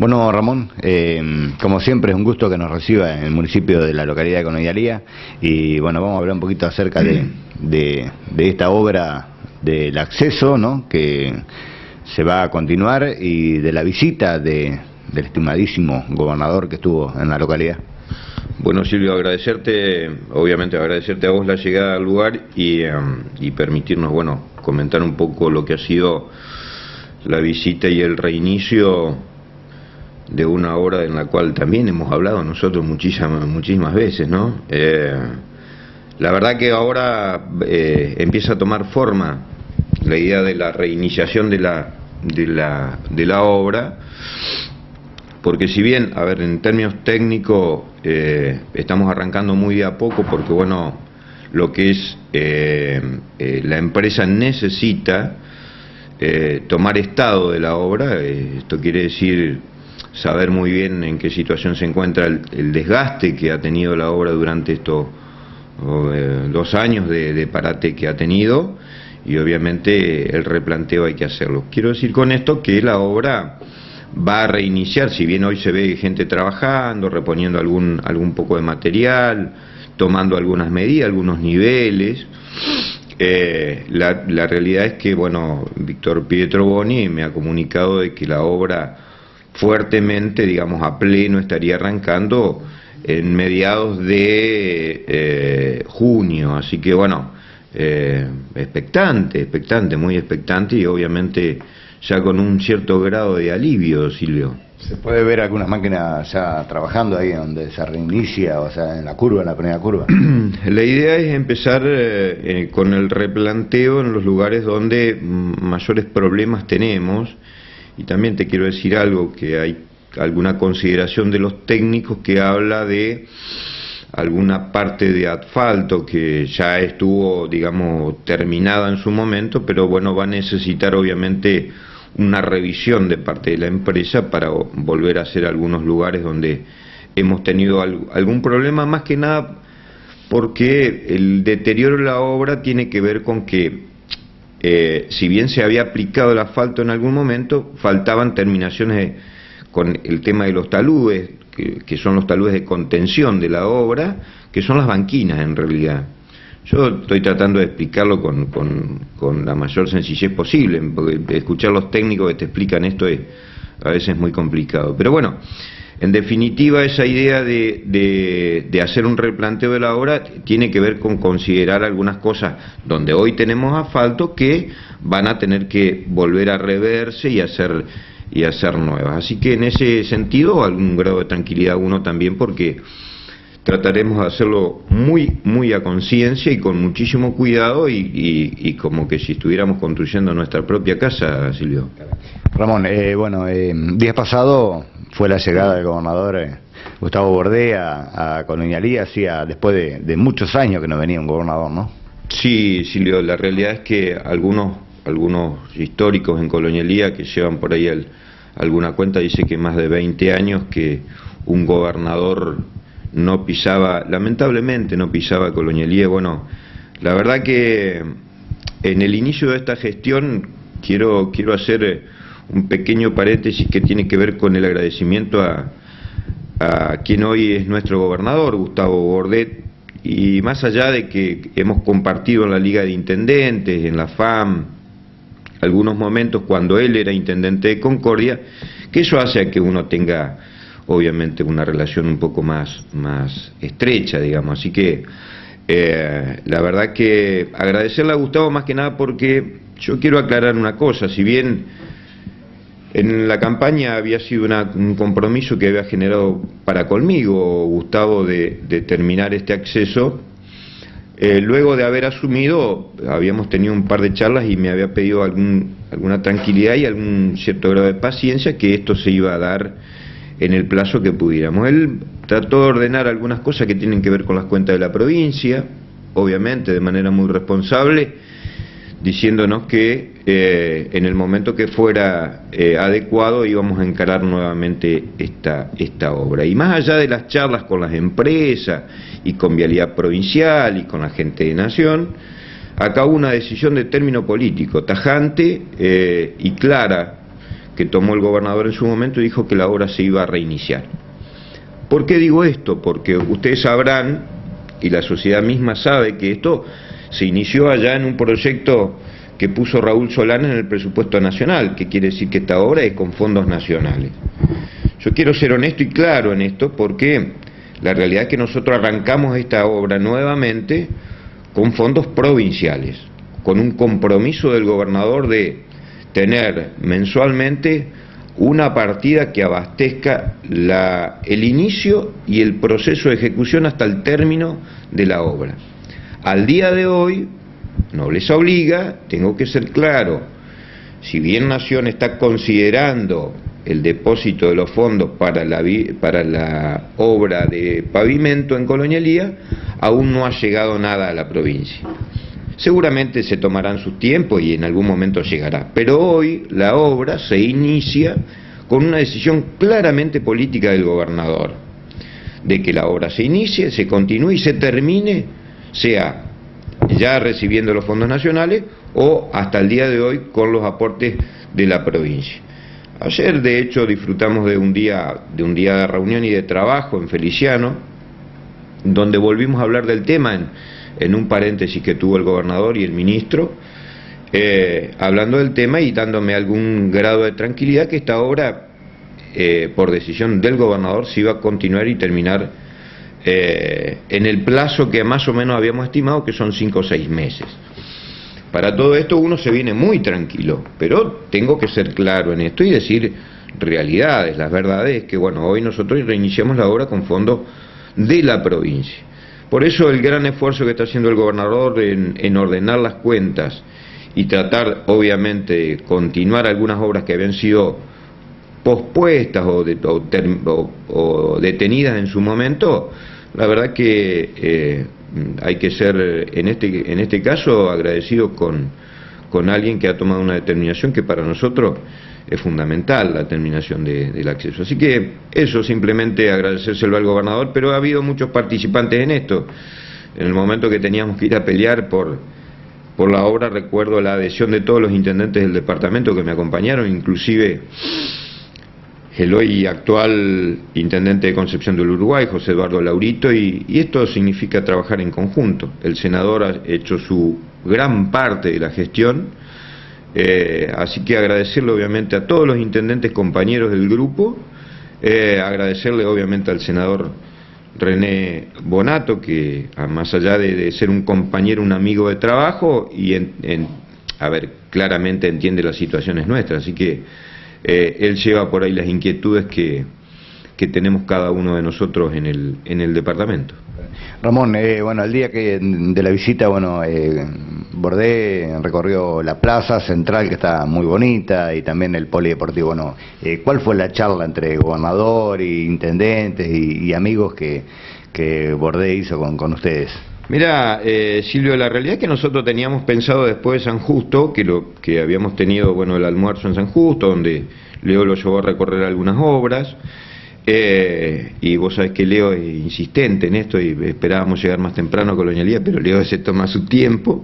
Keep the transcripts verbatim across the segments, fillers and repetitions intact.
Bueno, Ramón, eh, como siempre es un gusto que nos reciba en el municipio de la localidad de Conodialía y bueno, vamos a hablar un poquito acerca de, de, de esta obra del acceso, ¿no?, que se va a continuar, y de la visita de, del estimadísimo gobernador que estuvo en la localidad. Bueno, Silvio, agradecerte, obviamente agradecerte a vos la llegada al lugar y, um, y permitirnos, bueno, comentar un poco lo que ha sido la visita y el reinicio de una obra en la cual también hemos hablado nosotros muchísimas, muchísimas veces, ¿no? Eh, la verdad que ahora eh, empieza a tomar forma la idea de la reiniciación de la, de la, de la obra, porque si bien, a ver, en términos técnicos eh, estamos arrancando muy de a poco, porque bueno, lo que es eh, eh, la empresa necesita eh, tomar estado de la obra, eh, esto quiere decir saber muy bien en qué situación se encuentra el, el desgaste que ha tenido la obra durante estos eh, dos años de, de parate que ha tenido, y obviamente el replanteo hay que hacerlo. Quiero decir con esto que la obra va a reiniciar, si bien hoy se ve gente trabajando, reponiendo algún, algún poco de material, tomando algunas medidas, algunos niveles. Eh, la, la realidad es que, bueno, Víctor Pietro Boni me ha comunicado de que la obra fuertemente, digamos, a pleno estaría arrancando en mediados de eh, junio, así que bueno, eh, expectante, expectante, muy expectante, y obviamente ya con un cierto grado de alivio, Silvio. ¿Se puede ver algunas máquinas ya trabajando ahí donde se reinicia, o sea, en la curva, en la primera curva? La idea es empezar eh, eh, con el replanteo en los lugares donde mayores problemas tenemos. Y también te quiero decir algo, que hay alguna consideración de los técnicos que habla de alguna parte de asfalto que ya estuvo, digamos, terminada en su momento, pero bueno, va a necesitar obviamente una revisión de parte de la empresa para volver a hacer algunos lugares donde hemos tenido algún problema, más que nada porque el deterioro de la obra tiene que ver con que Eh, si bien se había aplicado el asfalto en algún momento, faltaban terminaciones de, con el tema de los taludes, que, que son los taludes de contención de la obra, que son las banquinas en realidad. Yo estoy tratando de explicarlo con, con, con la mayor sencillez posible, porque escuchar los técnicos que te explican esto es a veces muy complicado. Pero bueno, en definitiva, esa idea de, de, de hacer un replanteo de la obra tiene que ver con considerar algunas cosas donde hoy tenemos asfalto que van a tener que volver a reverse y hacer, y hacer nuevas. Así que en ese sentido, algún grado de tranquilidad uno también, porque trataremos de hacerlo muy, muy a conciencia y con muchísimo cuidado, y, y, y como que si estuviéramos construyendo nuestra propia casa, Silvio. Ramón, eh, bueno, eh, días pasado fue la llegada del gobernador eh, Gustavo Bordé a, a Conodialía, hacía después de, de muchos años que no venía un gobernador, ¿no? Sí, Silvio, la realidad es que algunos, algunos históricos en Conodialía que llevan por ahí el, alguna cuenta, dice que más de veinte años que un gobernador no pisaba, lamentablemente no pisaba Conodialía. Bueno, la verdad que en el inicio de esta gestión quiero, quiero hacer un pequeño paréntesis que tiene que ver con el agradecimiento a, a quien hoy es nuestro gobernador, Gustavo Bordé, y más allá de que hemos compartido en la Liga de Intendentes, en la F A M, algunos momentos cuando él era intendente de Concordia, que eso hace a que uno tenga obviamente una relación un poco más, más estrecha, digamos. Así que eh, la verdad que agradecerle a Gustavo más que nada, porque yo quiero aclarar una cosa. Si bien en la campaña había sido una, un compromiso que había generado para conmigo Gustavo de, de terminar este acceso, eh, luego de haber asumido habíamos tenido un par de charlas y me había pedido algún, alguna tranquilidad y algún cierto grado de paciencia, que esto se iba a dar en el plazo que pudiéramos. Él trató de ordenar algunas cosas que tienen que ver con las cuentas de la provincia, obviamente de manera muy responsable, diciéndonos que eh, en el momento que fuera eh, adecuado íbamos a encarar nuevamente esta, esta obra. Y más allá de las charlas con las empresas y con Vialidad Provincial y con la gente de Nación, acá hubo una decisión de término político tajante eh, y clara, que tomó el gobernador en su momento y dijo que la obra se iba a reiniciar. ¿Por qué digo esto? Porque ustedes sabrán, y la sociedad misma sabe, que esto se inició allá en un proyecto que puso Raúl Solán en el presupuesto nacional, que quiere decir que esta obra es con fondos nacionales. Yo quiero ser honesto y claro en esto, porque la realidad es que nosotros arrancamos esta obra nuevamente con fondos provinciales, con un compromiso del gobernador de tener mensualmente una partida que abastezca la, el inicio y el proceso de ejecución hasta el término de la obra. Al día de hoy, Nobleza obliga, tengo que ser claro, si bien Nación está considerando el depósito de los fondos para la, para la obra de pavimento en Colonialía, aún no ha llegado nada a la provincia. Seguramente se tomarán sus tiempos y en algún momento llegará, pero hoy la obra se inicia con una decisión claramente política del gobernador, de que la obra se inicie, se continúe y se termine, sea ya recibiendo los fondos nacionales o hasta el día de hoy con los aportes de la provincia. Ayer de hecho disfrutamos de un día de un día de reunión y de trabajo en Feliciano, donde volvimos a hablar del tema en, en un paréntesis que tuvo el gobernador y el ministro, eh, hablando del tema y dándome algún grado de tranquilidad que esta obra, eh, por decisión del gobernador, se iba a continuar y terminar eh, en el plazo que más o menos habíamos estimado, que son cinco o seis meses. Para todo esto uno se viene muy tranquilo, pero tengo que ser claro en esto y decir realidades. Las verdades es que, bueno, hoy nosotros reiniciamos la obra con fondos de la provincia. Por eso el gran esfuerzo que está haciendo el gobernador en, en ordenar las cuentas y tratar, obviamente, de continuar algunas obras que habían sido pospuestas o, de, o, ter, o, o detenidas en su momento, la verdad que eh, hay que ser, en este, en este caso, agradecido con, con alguien que ha tomado una determinación que para nosotros es fundamental, la terminación de, del acceso. Así que eso, simplemente agradecérselo al gobernador, pero ha habido muchos participantes en esto. En el momento que teníamos que ir a pelear por, por la obra, recuerdo la adhesión de todos los intendentes del departamento que me acompañaron, inclusive el hoy actual intendente de Concepción del Uruguay, José Eduardo Laurito, y, y esto significa trabajar en conjunto. El senador ha hecho su gran parte de la gestión, eh, así que agradecerle obviamente a todos los intendentes compañeros del grupo, eh, agradecerle obviamente al senador René Bonato, que más allá de, de ser un compañero, un amigo de trabajo, y en, en, a ver, claramente entiende las situaciones nuestras, así que Eh, él lleva por ahí las inquietudes que, que tenemos cada uno de nosotros en el, en el departamento. Ramón, eh, bueno, el día que de la visita, bueno, eh, Bordé recorrió la plaza central, que está muy bonita, y también el polideportivo. Bueno, eh, ¿cuál fue la charla entre gobernador y intendentes y, y amigos que, que Bordé hizo con, con ustedes? Mira, eh, Silvio, la realidad es que nosotros teníamos pensado después de San Justo, que lo que habíamos tenido, bueno, el almuerzo en San Justo, donde Leo lo llevó a recorrer algunas obras, eh, y vos sabés que Leo es insistente en esto, y esperábamos llegar más temprano a Colonialía, pero Leo se toma su tiempo,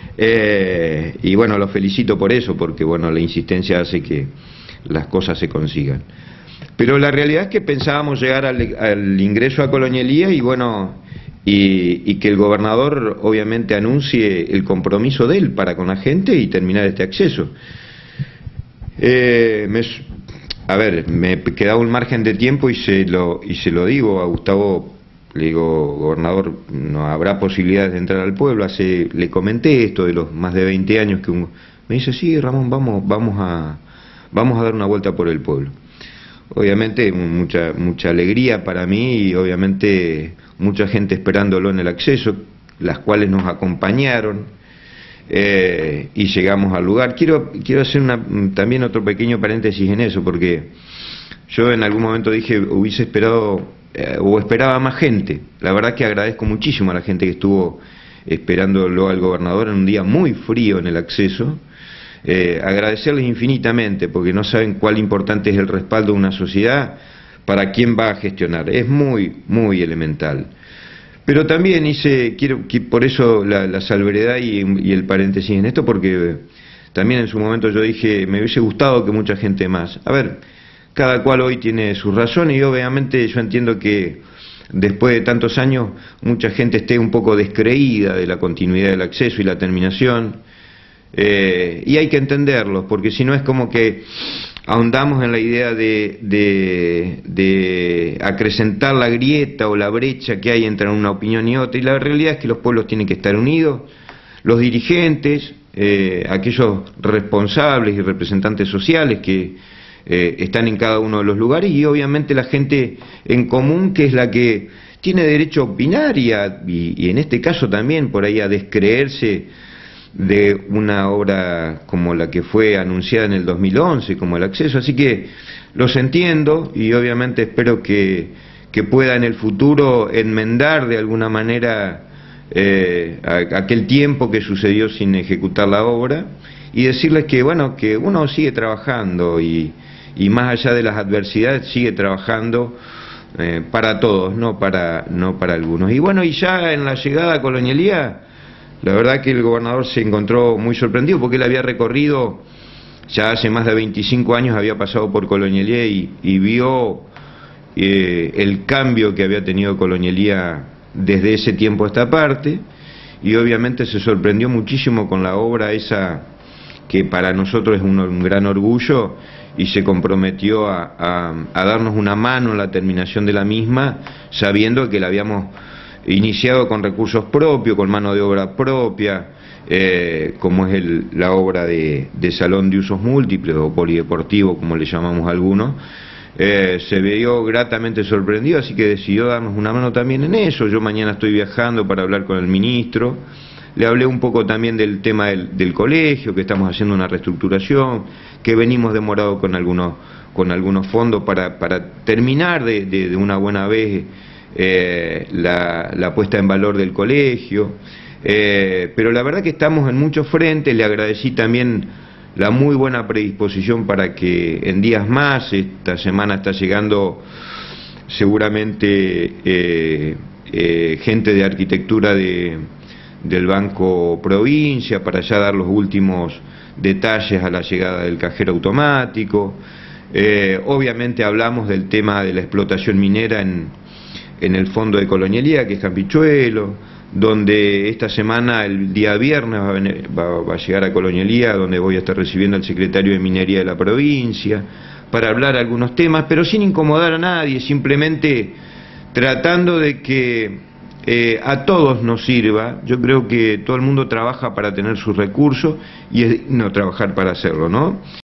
eh, y bueno, lo felicito por eso, porque bueno, la insistencia hace que las cosas se consigan. Pero la realidad es que pensábamos llegar al, al ingreso a Colonialía y bueno, Y, y que el gobernador obviamente anuncie el compromiso de él para con la gente y terminar este acceso. Eh, me, a ver, me quedaba un margen de tiempo y se lo y se lo digo a Gustavo, le digo, gobernador, no habrá posibilidades de entrar al pueblo. Hace, le comenté esto de los más de veinte años que un, me dice, sí, Ramón, vamos, vamos a, vamos a dar una vuelta por el pueblo. Obviamente mucha, mucha alegría para mí y obviamente mucha gente esperándolo en el acceso, las cuales nos acompañaron eh, y llegamos al lugar. Quiero, quiero hacer una, también otro pequeño paréntesis en eso, porque yo en algún momento dije hubiese esperado eh, o esperaba más gente. La verdad que agradezco muchísimo a la gente que estuvo esperándolo al gobernador en un día muy frío en el acceso. Eh, agradecerles infinitamente, porque no saben cuál importante es el respaldo de una sociedad para quien va a gestionar. Es muy, muy elemental. Pero también hice, quiero, por eso la, la salvedad y, y el paréntesis en esto, porque también en su momento yo dije, me hubiese gustado que mucha gente más. A ver, cada cual hoy tiene sus razones y obviamente yo entiendo que después de tantos años mucha gente esté un poco descreída de la continuidad del acceso y la terminación, eh, y hay que entenderlo, porque si no es como que ahondamos en la idea de, de, de acrecentar la grieta o la brecha que hay entre una opinión y otra, y la realidad es que los pueblos tienen que estar unidos, los dirigentes, eh, aquellos responsables y representantes sociales que eh, están en cada uno de los lugares, y obviamente la gente en común, que es la que tiene derecho a opinar y, a, y, y en este caso también por ahí a descreerse de una obra como la que fue anunciada en el dos mil once, como el acceso. Así que los entiendo y obviamente espero que, que pueda en el futuro enmendar de alguna manera eh, a, aquel tiempo que sucedió sin ejecutar la obra, y decirles que bueno, que uno sigue trabajando y, y más allá de las adversidades sigue trabajando eh, para todos, no para, no para algunos. Y bueno, y ya en la llegada a Colonialía, la verdad que el gobernador se encontró muy sorprendido porque él había recorrido, ya hace más de veinticinco años había pasado por Colonialía y, y vio eh, el cambio que había tenido Colonialía desde ese tiempo a esta parte, y obviamente se sorprendió muchísimo con la obra esa que para nosotros es un, un gran orgullo, y se comprometió a, a, a darnos una mano en la terminación de la misma, sabiendo que la habíamos iniciado con recursos propios, con mano de obra propia, eh, como es el, la obra de, de salón de usos múltiples o polideportivo, como le llamamos algunos. Eh, se vio gratamente sorprendido, así que decidió darnos una mano también en eso. Yo mañana estoy viajando para hablar con el ministro. Le hablé un poco también del tema del, del colegio, que estamos haciendo una reestructuración, que venimos demorados con algunos, con algunos fondos para, para terminar de, de, de una buena vez Eh, la, la puesta en valor del colegio, eh, pero la verdad que estamos en muchos frentes. Le agradecí también la muy buena predisposición para que en días más, esta semana está llegando seguramente eh, eh, gente de arquitectura de, del Banco Provincia para ya dar los últimos detalles a la llegada del cajero automático. Eh, obviamente hablamos del tema de la explotación minera en en el fondo de Colonialía, que es Campichuelo, donde esta semana, el día viernes, va a, venir, va, va a llegar a Colonialía, donde voy a estar recibiendo al secretario de Minería de la provincia, para hablar algunos temas, pero sin incomodar a nadie, simplemente tratando de que eh, a todos nos sirva. Yo creo que todo el mundo trabaja para tener sus recursos y es no trabajar para hacerlo, ¿no?